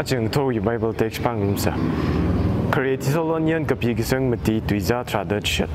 Acheng Tori Bible text pangumsa. Create Solonian kapigisang mati tuiza tradat shat.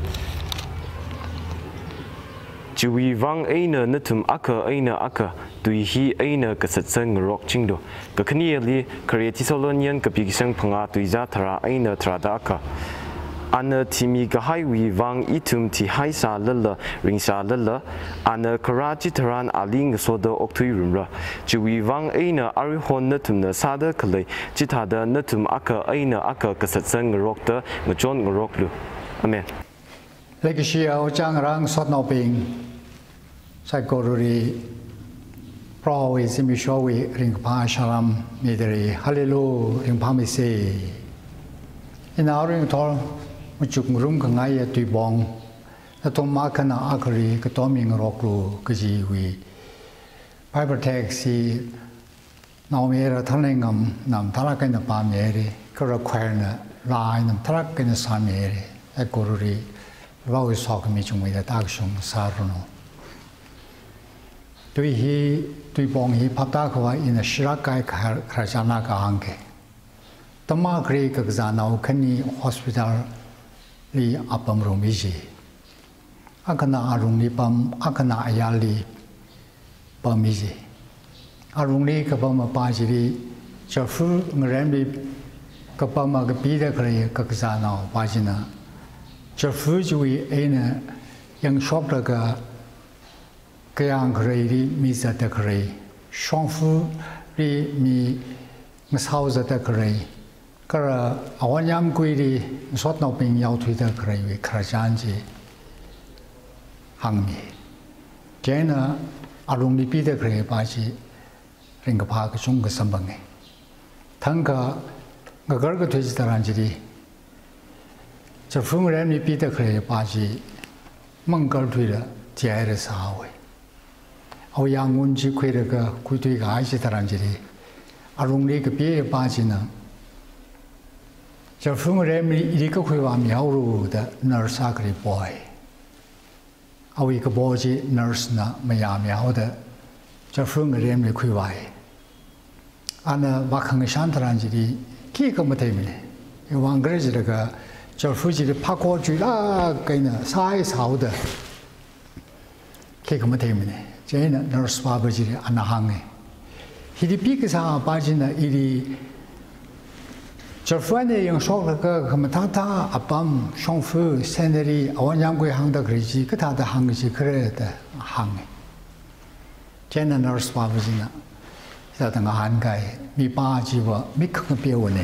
Chui wang aina natum aka aina aka tuihi aina kasatsang rock chingdo. Kakniali create Solonian kapigisang panga tuiza tra aina trada aka. Ana timi gahai wi wang itum ti hai sa lala ring sa lala ana karachi taran aling soda oktui rumra chui wang aina arihon natum na sada kalai chitada natum aka aina aka kasatsang rokta ngajon ngroklu amen Lekishia ojang rang sot no ping sai koruri prawi simishawi ring pa shalam midri hallelu ring pa mi se in our ring tol Muchungrum Kangaya Tubong, the Tomakana Akari, Katoming Roklu, Kajiwi, Piper Taxi, Naumera Talingam, Nam Tarak in the Pameri, Kuraquerna, Line, and Tarak in the Sameri, Ekururi, Rose Hawk meeting with the action, Saruno. He Tubong, he Patakwa in the Shirakai Krajanaka Anke. Tamakri Kazana, Kani Hospital. Li apam rumiji, akana arungli pam akana ayali pamiji, arungli kapam pajiri, chafu ngrembi kapam agapida kare kakzana pajina, chafu jui ena yang shopra ka kayang kare ri misa ta kare, shongfu ri mi ngasauza ta kare. Kara awanyam kuiri sot no ping yau tui da krai karajanji hangmi. Jena arung li pi da krai baji ringa pa ka chung ka sambangi. Tangka ngagar ka tui jitaranjiri. Chafung ram li pi da krai baji mangkar tui da jaya ra sawe. Aw yang unji kuira ka kui tui ka ai jitaranjiri. Arung li ka pi baji na Jafung Remi Irikawa Miauru, the nurse agri boy. Awika boji nurse na Miami out the Jafung Remi Kuwai. Anna Bakang Shantaranjiri, Kikamatemi. You want graduate Jafuji the Paco Jula, Gaina, size how the Kikamatemi, Jane nurse Babaji Anahangi. He depicts our Bajina Iri. Jafwane yang sok ka kamatata apam shongfu seneri awanyangwe hangda kriji kata hangji krede hang. Jena nurse babujina. Sa tanga hangai mi ba jiwa mi khang pewone.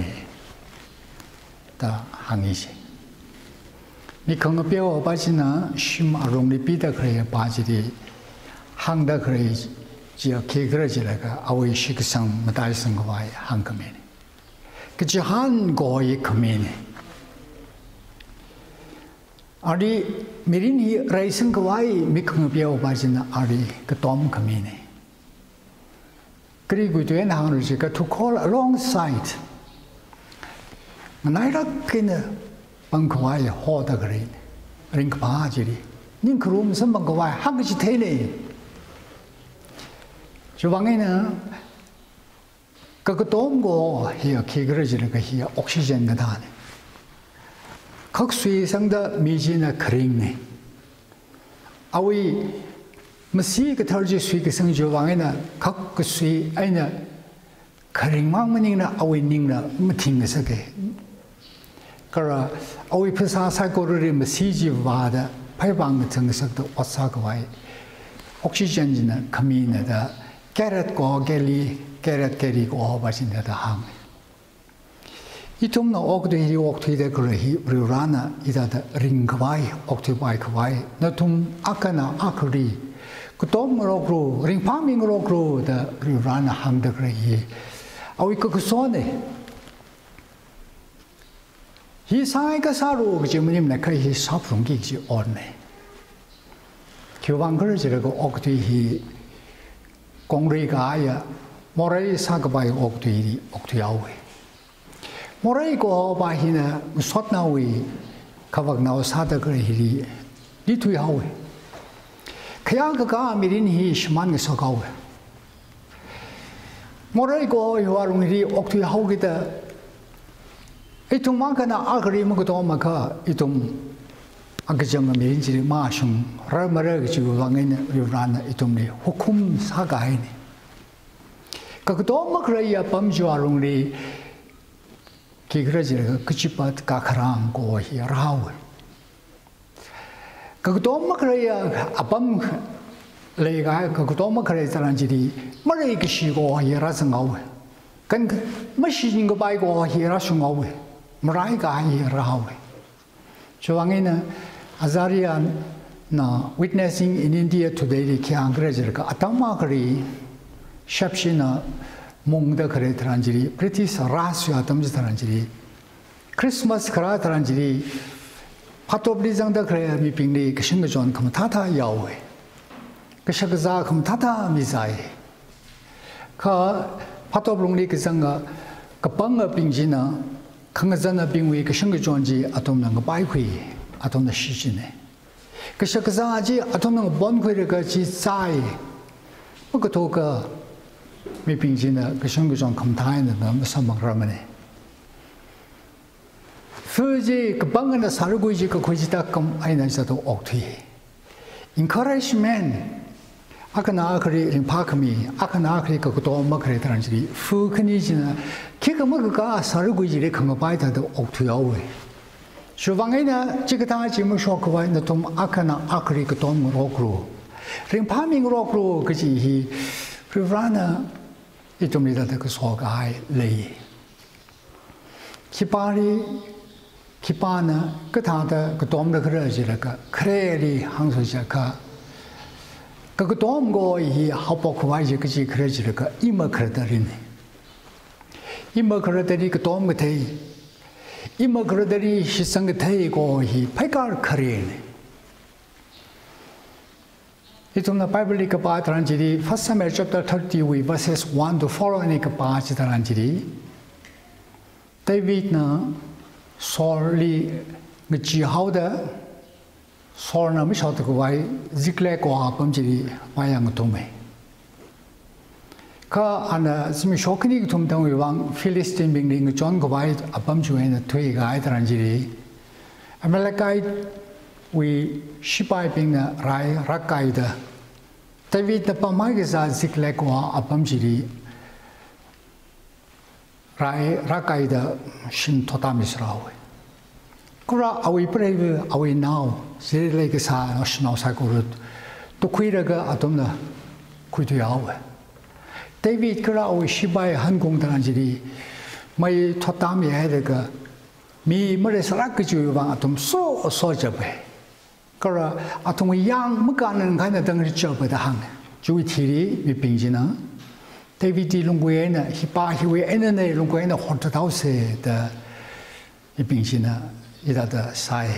Ta hangishi. Mi khang pewo bajina shim arongli pida kre bajiri hangda kriji jia ke kriji laga awi shiksang madai sangwai hangkameni. Kajihan goy kamene. Ari mirin hi raising kawai mikung piao bajina ari katom kamene. Kri guituan hangusi ka to call alongside. Manaira kina bangkawai hoda green. Ring pajiri. Ninkrum some bangkawai hagaji tele. Juvangina. Kakatomgo here Kigrajaka here oxygen gadane. Coxsui sangda mijina kring. Awi Masi Katarji Sweek Sangjovangina, Coxsui Aina Karing Mangmanina, Awi Ningna, Matingasake. Kara Awi Pasa Sakori Masiji Vada, Paibang Tangasaka, Osakawai, oxygen Kamina, the Carrot Go Geli. Carrot carry go bashing the hang. Itum no okti walk to the Grahi, Rurana, either the ring kwai, octopi kwai, natum akana akri, Kutom rokru, ring palming rokru, the Rurana hang the Grahi. Awikosone. He sang a sorrow, Jimmy Naka, he shop from gigs on me. Kuvangur go okti he Kongri Gaya. Moray Sagabai Okti Oktiawe. Moray go by Hina, Sotnawi, Kavagna Sadagri, Litwiawe. Kayagaga Mirin he Shman Sogawe. 모래고 요아롱이 옥투 하우기다 이tum 막나 아그리 먹도 막아 이tum 아그정 메인지 마숑 라마르 지고 왕에는 요라나 이tum리 후쿰 사가이니 그것도 막그래야 밤주아롱리 기그러지가 그치밭 가카랑 고히 라우 그것도 막그래야 아밤 레가 그것도 막그래자란지리 머리 그시고 히라성아우 근 머시는 거 바이고 히라숭아우 머라이가 히라우 저왕에는 아자리아 나 witnessing in India today 키 안그래지가 아타마그리 샵시나 몽다 그래트란지리 브리티스 라스야 덤지트란지리 크리스마스 그라트란지리 파토브리장다 그래 미빙리 그신거 존 그럼 타타 야오에 그셔그자 그럼 타타 미사이 그 파토브롱리 그상가 그 방어 빙지나 강자나 빙위 그신거 존지 아톰나 거 바이퀴 아톰나 시지네 그셔그자지 아톰나 본퀴를 같이 사이 그 도가 미빙지나 그신거 존 감타이는 너무 선망라면에 그지 그 방언의 살고이지 그 고지다금 아이나서도 옥투이 encouragement 아까나 그리 파크미 아까나 그리 그것도 엄마 그랬다는지 후크니지나 기가 뭐가 살고이지를 그거 봐야도 옥투야오 주방에나 지금 지금 쇼크와는 좀 아까나 아그리 그도 뭐로 링파밍으로 그지 프리브라나 이좀이다 그 소가이 레이 기파나 그 다다 그 도움도 그러지라까 크레리 항소자가 그 도움고 이 합복과지 그지 그러지라까 이마 그러더리네 이마 그러더리 그 도움 같아 이마 그러더리 시상 같아고 이 파이갈 크레네 이tumna 바이블리 그 바트란지리 First Samuel chapter 30 verses 1 to 4니 그 바지다란지리 데이빗나 솔리 그 지하우다 솔나 미셔도 그 와이 지클레고 범지리 와양 도메 카 아나 스미 쇼크니 그 톰당 왕 필리스틴 빙링 존 고바이 아범주에나 퇴가 아이드란지리 아멜라카이 위 시바이 빙나 라이 라카이다 데이비드 파마이자 지클레고 아범지리 라이 라카이다 신 토타미스라오 그라 아위 브레이브 아위 나우 제레게 사 나우사고르 또 쿠이라가 아톰나 쿠이도야오 데이비드 그라 아위 시바이 한공단지리 마이 토타미 해데가 미 머레스 라크주방 아톰 소저베 그라 아톰 양 무가는 가는 등을 접어다 한 주위티리 미빙지나 데이비드 롱고에나 히바히웨 에네네 롱고에나 호르타우스의 이빙지나 이다다 사이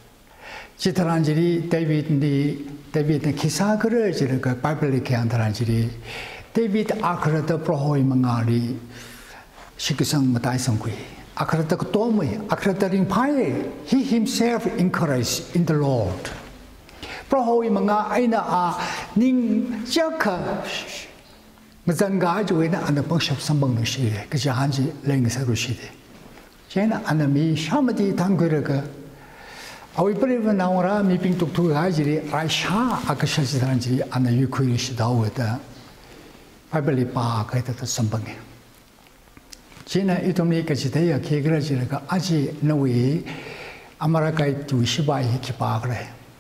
지타란지리 데이비드 기사 그러지를 그 바이블리케 한다란지리 데이비드 아크르다 프로호이 망아리 시기성 마다이성구이 아크르다 그 도무이 아크르다 링파이 he himself encouraged in the Lord 프로호이 망아 아이나 닝 자카 mzanga juina ana pangshap sambang no shi ke jahanji leng sa ru shi de jena ana mi shamadi tangure ka awi priva nawra mi ping tuk tu ha jiri raisha akasha jidan ji ana yu khu shi daw da bible pa ka ta sambang ne jena itomni ka ji de ya ke gra ji ka aji nawi amara kai tu shi ba hi ki pa gra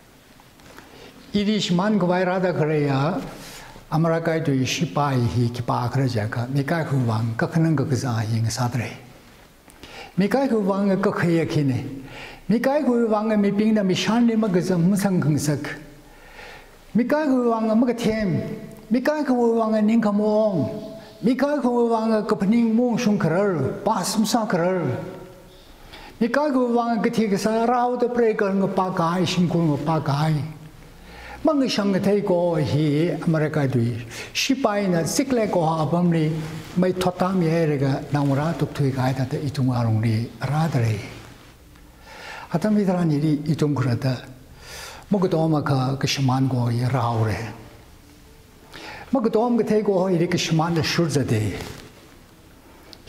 irish man ko vai rada kare 아메리카의 그 시바이 기파 그러자가 미카이 그 왕 그는 그자 잉 사드레 미카이 그 왕의 그 해야키네 미카이 그 왕의 미빙나 미샨리 먹어서 무슨 긍석 미카이 그 왕의 먹템 미카이 그 왕의 닝카몽 미카이 그 왕의 그 닝몽 슌크럴 바스무사 크럴 미카이 그 왕의 그 티게사 라우드 브레이커 그 빠가이 심군 그 빠가이 mang sang thai ko hi America dui sipai na sikle ko abamni mai thotam ye ga namura tuk thui ga ta itung arong ri radre atam idran iri itung grada mogdom ka kishman go ye raure mogdom ga thai ko iri kishman da shurza de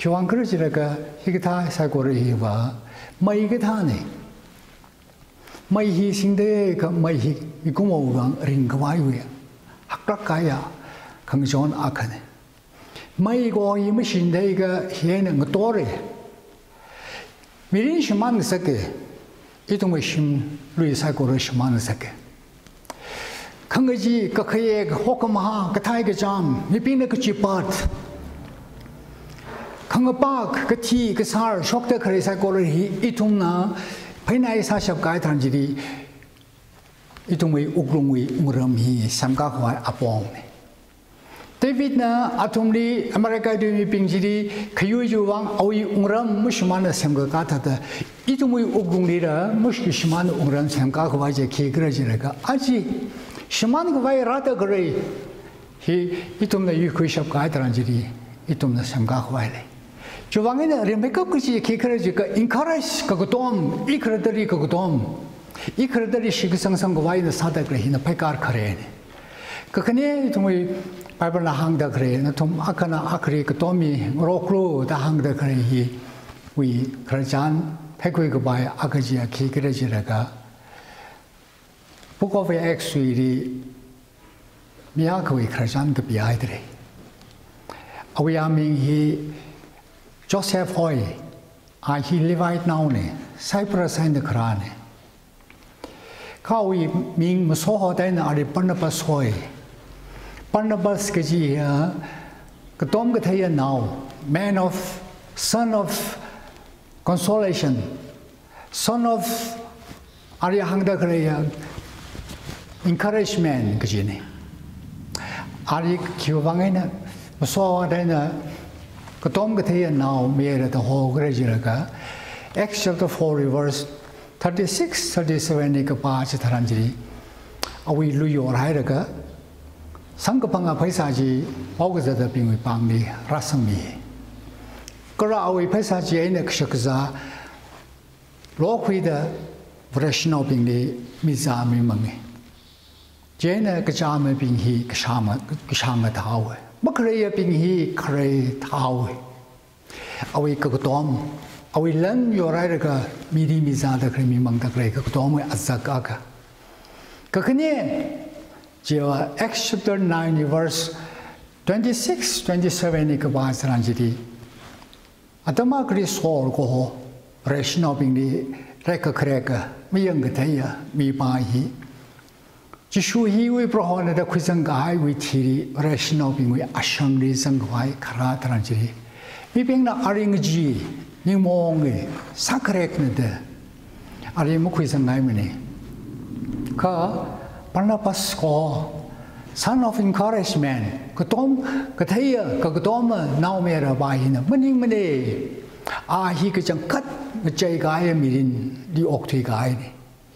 주왕 그러지라가 히기타 사고를 해봐 마이게 타네 마이히 신대 그 마이히 이구모왕 링가와이야 학락가야 강존 아카네 마이고 이 신대가 해는 거 또래 미린 심만 사게 이동의 심 루이 사고를 심만 사게 강가지 그의 호kam하 그타이게 점 미빈의 그 집밭 강가박 그티 그살 속대 그래 사고를 이동나 페나이 사샵 가이탄지리 이동의 우그롱의 무럼이 삼각화 아봉네 데비드나 아톰리 아메리카 드미 빙지리 그유주왕 아위 우람 무시만 생각하다 이동의 우그롱리라 무시시만 우람 생각과 이제 기그러지라가 아직 시만 그와이 라다 그래 이 동네 유크샵 가이탄지리 이 동네 생각와래 주방에는 레메카 그지 기그러지가 인카라스 그것도 이크러들이 그것도 이크러들이 시그상상 그와이는 사다 그래 히나 페카르 카레네 그거네 동의 바이블 나항다 그래 나좀 아까나 아크리 그 도미 로크로 다 항다 그래 이 그러잔 패고이 그 바이 아가지야 기그러지라가 Book of Acts이 미야코이 그러잔 그 비아이들이 아위아밍 히 Joseph Hoy he Levite now ne Cyprus and the Quran Kawi ming masoho den ari Barnabas Hoy Barnabas kaji katom kathaya now man of son of consolation son of ari hangda kare encouragement kaji ne ari kiwangena masoho den Katom Kataya now made the whole Grejiraga, Acts chapter 4, verse 36, 37, Nikapach Taranjiri, Awi Luyo Rairaga, Sankapanga Paisaji, August the Ping Pangmi, Rasami. Kara Awi Paisaji in Ekshakaza, Loquida, Vreshno Pingli, Mizami Mangi. Jane Kajama being he, Kashama Tower. Makraya being he, Kray Tau. Awi Kakutom, Awi Len Yoraga, Midi Mizada Krimi Manga Gray Kakutom, Azakaka. Kakane, Jeva, Acts chapter 9, verse 26, 27, Nikabas Ranjiti. Atama Gris Hall go, Reshno being the Reka Kreka, Miyangataya, Mi Bahi. Jishu he we brought the Quizangai with Tiri, rational being we Ashangri Zangwai, Karatranjiri. We being the Aringaji, Nimongi, Sakrek, Arimuquizangaimini. Ka, Barnabas Ko, son of encouragement, Katom, Kataya, Kakatoma, now made a by him, winning money. Ah, he could cut the Jay Guy in the Octi Guy.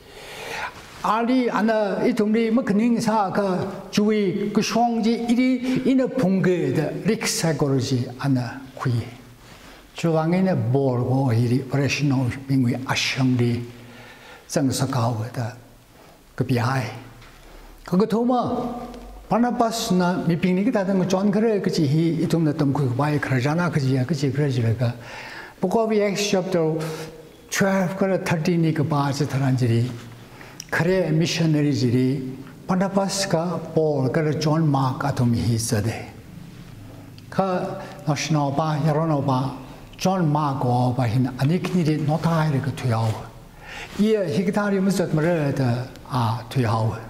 Ali ana itumri makning sa ka chui ku shongji iri ina pungge de rik psychology ana kui chuwange na bor go iri operational bingwi ashangri sang sakao da ka biai ka ko thoma Barnabas na mi pingni ka da John kare ka ji hi itum na tam ku bai kharjana ka ji kare ka Book of Acts chapter 12 ka 13 ni ka ba cha tharanjiri Kare missionaries Barnabas ka Paul ka John Mark atomi hi sade ka national ba yarono ba John Mark o ba hin anikni de nota ire ka tuyao ye higitari musat mare da a tuyao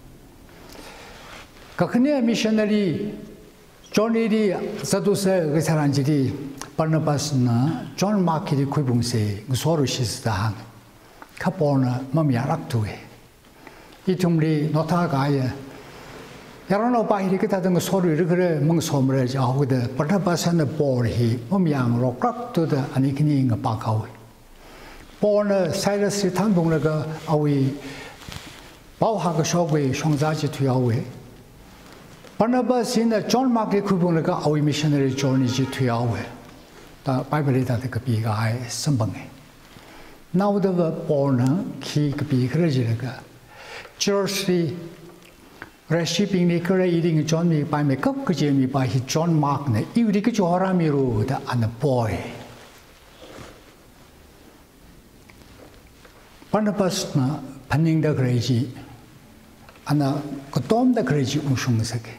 ka khne missionary John iri saduse ka saranjiri Barnabas na John Mark iri kuibungse ngsoru shisda ka Paul na mamyarak tuwe 이tum리 노타가야 야로노 바이리 그다던 거 소리를 그래 멍소물에 자고데 버터바산의 볼이 몸양으로 깍도다 아니 그니 거 바가오 볼은 사이러스 탄동lega 아위 바우하고 쇼괴 송자지 투야오에 버너바스는 존 마크 쿠봉lega 아위 미셔너리 존이지 투야오에 다 바이블에다 그 비가 아예 선방해 나우더 볼은 키 그 비그러지가 Church recipe ni kare eating John mi by me kap ke mi by hi John Mark ne iuri ke jora mi ru da an boy Barnabas na paning da crazy ana kotom da crazy usung sake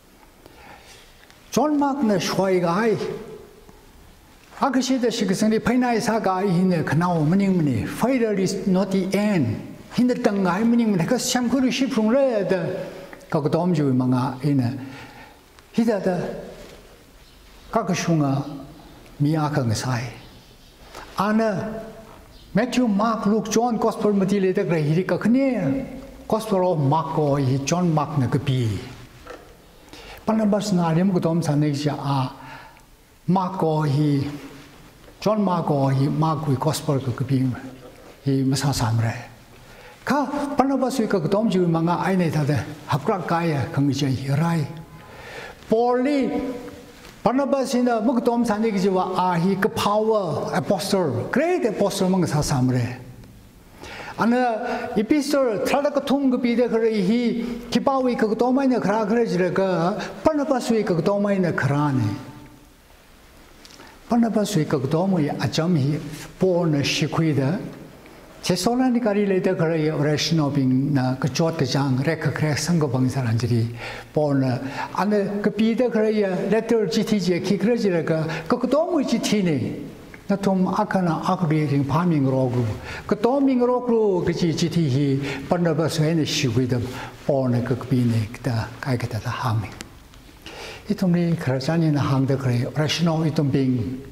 John Mark na shwai gai akshi da shiksani painai sa gai hine knao mening meni failure is not the end hine tang gai mening meni ka samkuru shipung le da ka kotom ju manga ina hida da ka ka shunga mi aka ngai ana Matthew, Mark, Luke, John, Gospel material da gra hiri ka khne Gospel of Mark ko hi John Mark na kapi Barnabas na rim ko tom sanai ja a Mark ko hi John Mark ko hi Mark ko Gospel ko kapi hi masa samre ka Barnabas ko tom ju manga ai nei ta da hakra kaya khang ji hi rai Pauli Barnabas in the Mukdom Sandikiwa are he power apostle, great apostle among Sasamre. And the epistle Tradakum be the he Kipawi Kotoma in the Krakrajaka, Barnabas we Kotoma in the Krani. Barnabas we Kotomi, a jummy born Shiquida. Chesolani later career ration of being Kachot Kajang, Rekak Sangopang Saranjiri, born and the Kapita career letter GTJ Kikrajaka, Kokotomu Gitini, Natum Akana Akriating Palming Rogu, Kotoming Roku, GT, Barnabas Venish with them, born a Kakbinik, the Kaikata Hami. It only Krajani hang the career, rational itum being.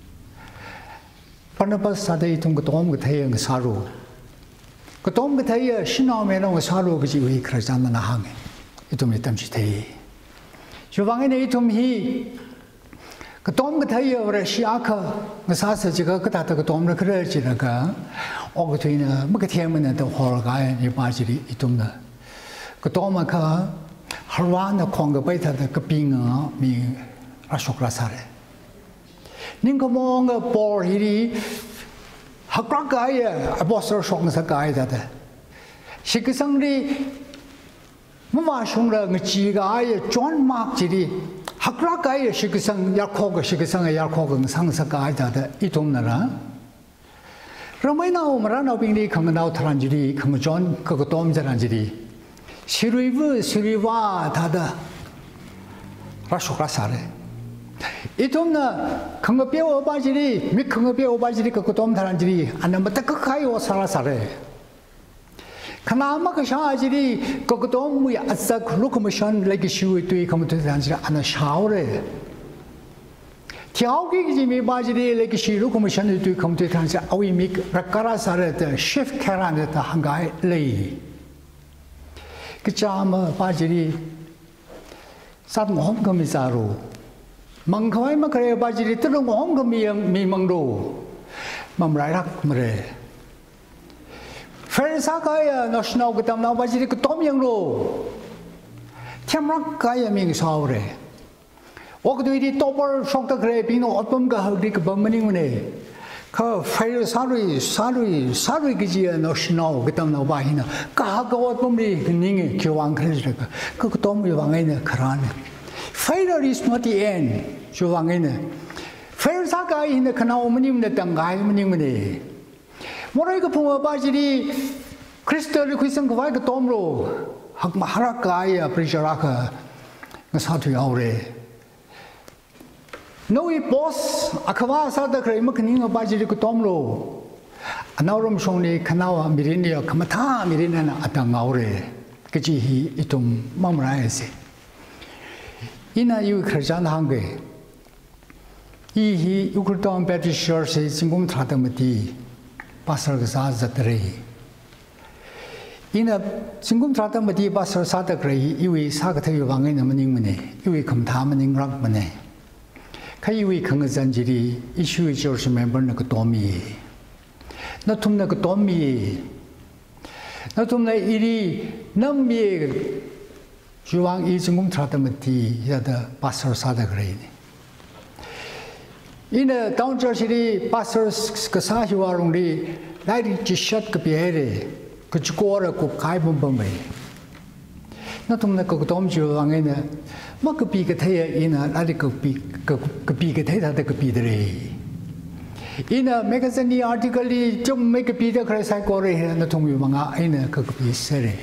Barnabas sade itung kotom gthai ang saru kotom gthai shina me no saru gi wi khrajan na hang itum itam chi thei jowang ne itum hi kotom gthai ora shiaka ngasa sa ji ga ta ta kotom na khre chi na ga og thai na ma ka thiam na to hor ga ni ba ji ri itum na kotom ka harwa na khong ga pai tha da ka ping mi ashokra sare Ningamong Paul Hiri Hakrakaya, Apostle Shong Sakai that Shikisangri Mama Shunga Chigai, John Mark Chiri, Hakrakaya, Shikisang Yakoga, Shikisang Yakog and Sang Sakai that Itumnara Ramana Marano Bindi come out Tranjiri, come John Kokotom Zaranjiri Shirivu, Siriva Tada Rashokasare. 이동나 큰거뼈 오바지리 미 큰거뼈 오바지리 그 돈 다란지리 안 맞다 그 가요 살아살래 그나마 그 샤지리 그 돈무 아싸 글루코미션 레기슈이 투이 커뮤니티 단지리 안 샤오래 티아오기지 미 바지리 레기슈 루코미션 투이 커뮤니티 단지 아위 미 라카라사레 셰프 캐란데 한가이 레이 그 자마 바지리 사드 홈거미사로 Mangkawai makare bajiri terung hong kami mangdo mamrairak mere. Fersa kaya national ketam na bajiri ketom yang lo. Tiamrak kaya ming saure. Waktu ini topper shock tak kere pino otpam ka hagdi ke bamaning mene. Ka fer sarui kejia national ketam na bahina. Ka hagawat pamri ninge kiwang kere ka. Ka ketom yang ini kerana. Failure is not the end. Jowangene. Failure saga in the canal meaning the Tangai meaning. Moraika Puma Bajiri, Crystal Quisang Vaka Tomro, Hakmaharakaya, Prisharaka, Nasatu Aure. No, boss, Akavasa the Kramaking of Bajiri Tomro. Anaurum Shoni, Kanawa, Mirinia, Kamata, Mirina, Atangaure, Kajihi, Itum, Mamraise. Ina you Krajan Hange. He Ukurton Baptist Church Singum Tratamati, Pastor Zatare. In a Singum Tratamati, Pastor Satakre, Iwi Sakata Wangin Manimane, Iwi Kamtamaning Rankmane. Kaiwi Kangazanjiri, issue church member Nakotomi. Natum Nakotomi. Natum Iri, Nambi. Juang is Singum Tratamati, the Pastor Satakre. In a town church, pastors Kasahi Warungi, Light Jishat Kapiere, Kuchkora Kukai Bumbame. nó tụm nó có tóm chiều vào ngay nè mà cái pi cái thế in là lại cái pi cái thế là cái pi đấy in là magazine article đi trong mấy cái pi đó cái sai qua rồi nó thôngอยู่mà ngã in là cái pi sẽ đấy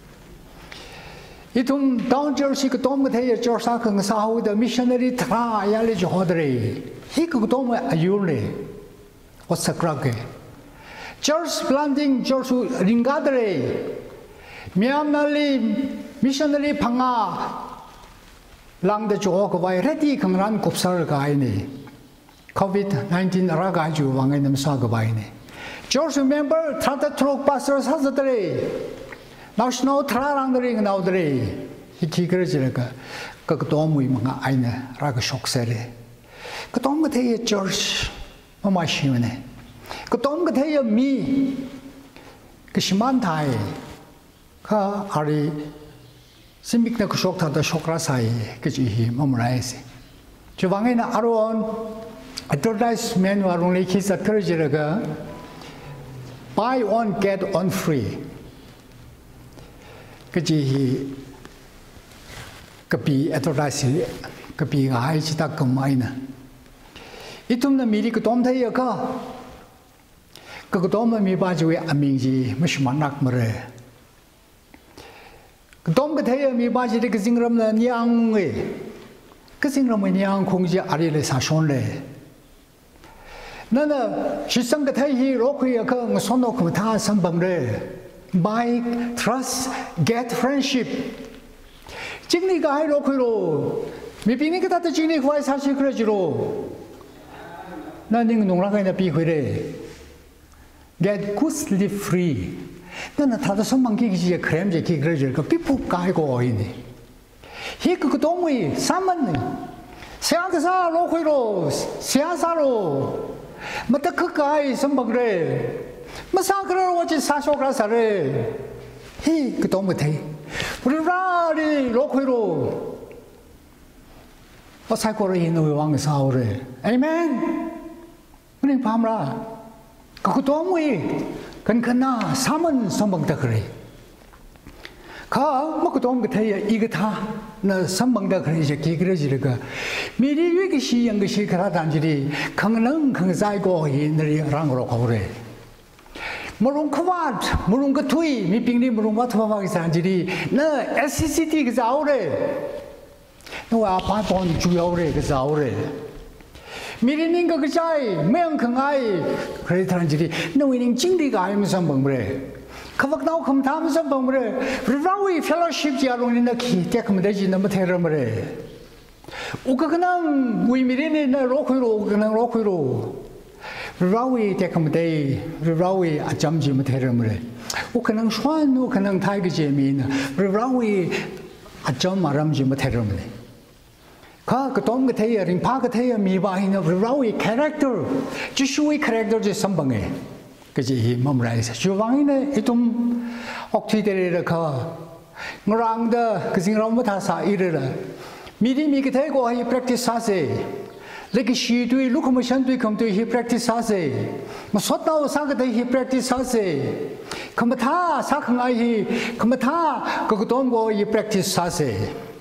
ít thùng down jersey cái tóm cái thế cho sao cái sao đó missionary thà ya lấy cho đấy hi cái tóm là ayur này ở Sakrake church planting church ringa đấy Myanmar missionary phanga lang de jo ko vai ready khangran kupsar gai ni COVID-19 ra gai ju wang nam sa ga bai ni church member thata throk pastor sa zatare national thrarang de ring now de hi ki kre jira ka to mui ma ai na ra ga shok sere ka tom ga the church ma ma shi ne ka tom ga the mi ka shiman thai ka ari simik na kusok thada shokra sai ke chi hi mamrai se chuwangai na aron advertisement warung le khisa kharjira ga buy one get one free ke chi hi kapi advertising kapi ga hai chi ta kamai na itum na miri ko tom thai ka ko tom mi ba ji aming ji mishmanak mare Dom cái thế mi ba chỉ cái sinh ram là nhang ấy, cái sinh ram nhang không chỉ ở đây là sao xong đấy, nên là chỉ sang cái thế hi rồi khi cái người son nó không tha sang bằng đấy, buy trust get friendship, chính lý cái rồi khi rồi, mi bị những cái ta chính lý phải sao chỉ cái rồi, nên những nông dân cái này bị cái đấy, get good sleep free. Nên là thà số mang cái gì krem gì cái gì cái bị phụ cái gọi này, hi cái东西三门呢，sáng cái sao lô khơi rồi, sáng sao rồi, mà ta cứ cái sắm bạc đấy, mà sao cái đó chỉ sao số cái sao đấy, hi cái东西thấy, rồi ra đi lô khơi rồi, mà sai qua rồi nó vang cái sao rồi, amen, mình phàm ra, cái东西cần na saman sambang ta kare kha mak tom cái thai i cái tha na sambang ta kare je ki kare ji ga mi ri wi ki shi yang shi khara dan ji ri khang nang khang sai ko hi nari rang ro ko re murung khwat murung ka thui mi ping ni murung wa thwa ma ki san ji ri na scct ki zao re no a pa pon ju yo re ki zao re 미리는 그 자이 매형강아이 그래 사람들이 너희는 진리가 알면서 먹으래 그막 나오 검탐면서 먹으래 리바위 펠로십 지하로는 기 때문에 되지 너무 대러머래 우가 그냥 우리 미리는 로크로 그냥 로크로 리바위 때문에 돼 리바위 아점지 못 대러머래 우 그냥 슈안 우 그냥 타이거 재미는 리바위 아점 말함지 못 대러머래 cái tóm cái thế ring phá cái thế mi ba hình nó rồi character chỉ suy character chỉ sắm bằng cái gì mầm lại chú vang này itum học thi để được không ngang đó cái gì làm mà thà sa ý rồi mi đi mi cái thế có hay practice sao thế lấy cái gì đuôi lúc mà sanh đuôi không đuôi hay practice sao thế mà xuất đâu sao cái đấy hay practice sao thế không thà sao không ai hay không thà cái tóm có hay practice sao thế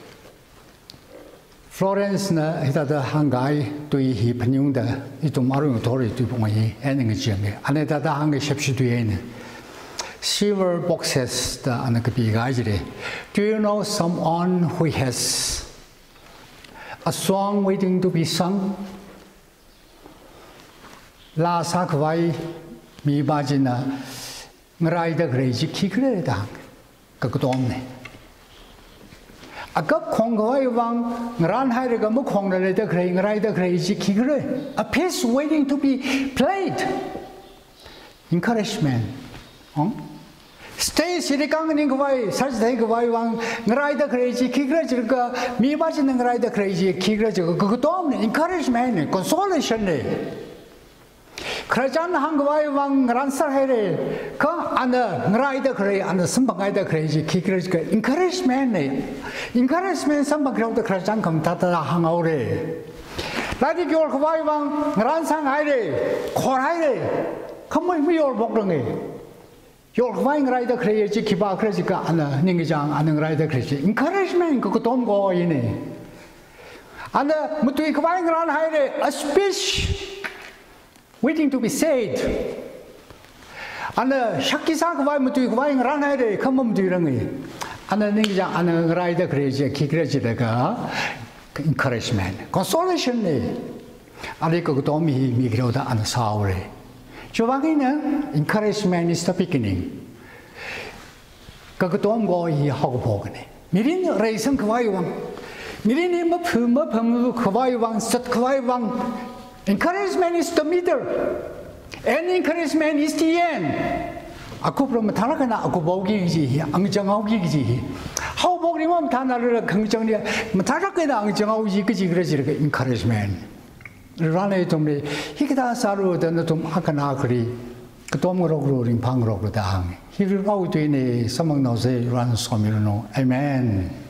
Florence na hita hangai tui hi phanyung da itu marung thori tu pongai ening jenge ane da hangai shepshi tu ene silver boxes da anakapi gaijire do you know someone who has a song waiting to be sung la sakwai mi bajina ngrai da greji kikre da ka kodom 아까 공거의 왕 란하이르가 뭐 공들을 때 그래 ngrai crazy kigre a piece waiting to be played encouragement stay 시리강은 거와이 살지 거와이 왕 ngrai crazy kigre 저거 미바지는 ngrai crazy kigre 저거 그것도 없네 encouragement consolation 그러잖아 한국의 왕 란사해래 그 안에 ngrai 그래 안에 선방가이다 그래지 기그러지가 encouragement 선방 그래도 그러잖아 그럼 다다 항아오래 나디 겨울 그와이 왕 란상하이래 코라이래 그뭐 미올 먹던게 Your fine rider creates Kiba Cresica and Ningajang and rider creates encouragement go in it. And Mutuik Wine Ran had a speech waiting to be said. And Shakisak Mutuik Wine Ran had a common during and the Ninja and rider creates a Kikrajaka encouragement. Consolation. And they go to me, Migroda and Sauri. Giovanna, encouragement is the beginning. Kagatom go he hogpogani. Mirin raisin Kwaiwang. Mirin Mapum Kwaiwang, Sat Kwaiwang. Encouragement is the middle. And encouragement is the end. Aku from Tarakana, Akubogi, Angjangogi. How about him? Tanara Kangjangia, Matarakana, Angjangogi, encouragement. Rane to me, Hikita Saru, then to Akanakri, Katomoro in Pangrok. He will out in a someone knows a run some, Amen.